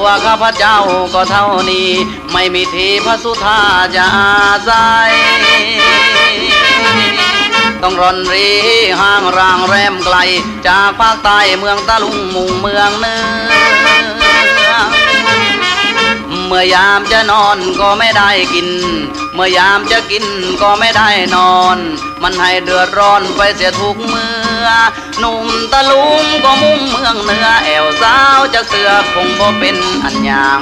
ตัวข้าพเจ้าก็เท่านี้ไม่มีที่พระสุธาจะอาศัยต้องร่อนรีห่างร่างแรมไกลจากภาคใต้เมืองตะลุงมุ่งเมืองเหนือเมื่อยามจะนอนก็ไม่ได้กินเมื่อยามจะกินก็ไม่ได้นอนมันให้เดือดร้อนไปเสียทุกเมื่อหนุ่มตะลุงก็มุ่งเมืองเหนือแอวสาวจะเสือคงบ่เป็นอันยัง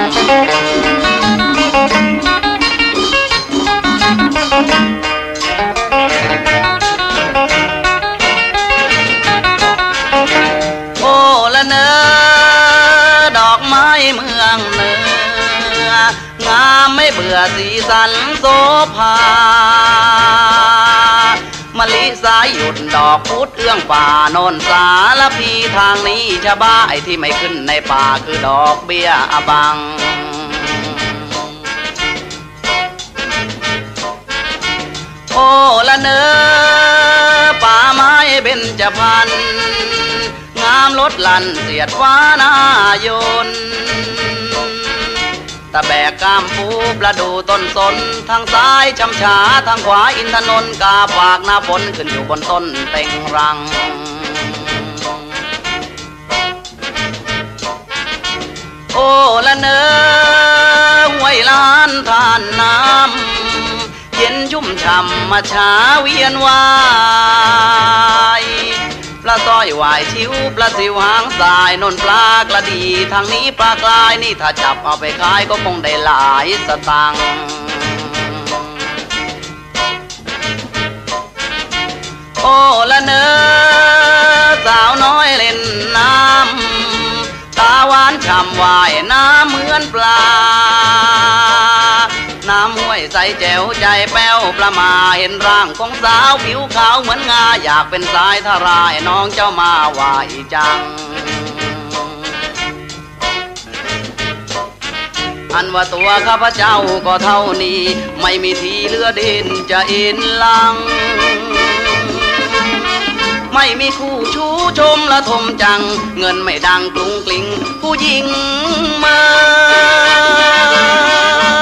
โอ้ละเนอดอกไม้เมืองเหนืองามไม่เบื่อสีสันโสภามะลิสายหยุดดอกพุดเอื้องป่าโนนสารพีทางนี้ชะบ้าไอ้ที่ไม่ขึ้นในป่าคือดอกเบี้ยอบังโอ้ละเนอป่าไม้เบญจพรรณงามลดลั่นเสียดฟ้านายนตะแบกกามปูประดูต้นสนทางซ้ายช้ำฉาทางขวาอินทนนท์กาฝากหน้าฝนขึ้นอยู่บนต้นเต็งรังโอ้ละเนอห้วยล้านทานน้ำเย็นชุ่มฉ่ำมาช้าเวียนวายปลาต้อยวายชิวปลาสิวหางสายนนปลากระดีทางนี้ปลากลายนี่ถ้าจับเอาไปขายก็คงได้หลายสตังค์โอ้ละเนอสาวน้อยเล่นน้ำตาหวานฉ่ำวายน้ำเหมือนปลาน้ำห้วยใสแจ๋วใจแป้วประมาเห็นร่างของสาวผิวขาวเหมือนงาอยากเป็นสายทรายน้องเจ้ามาว่าอีจังอันว่าตัวข้าพเจ้าก็เท่านี้ไม่มีทีเลือดินจะอินลังไม่มีคู่ชูชมละทมจังเงินไม่ดังกรุงกลิ้งผู้หญิงเมื่อ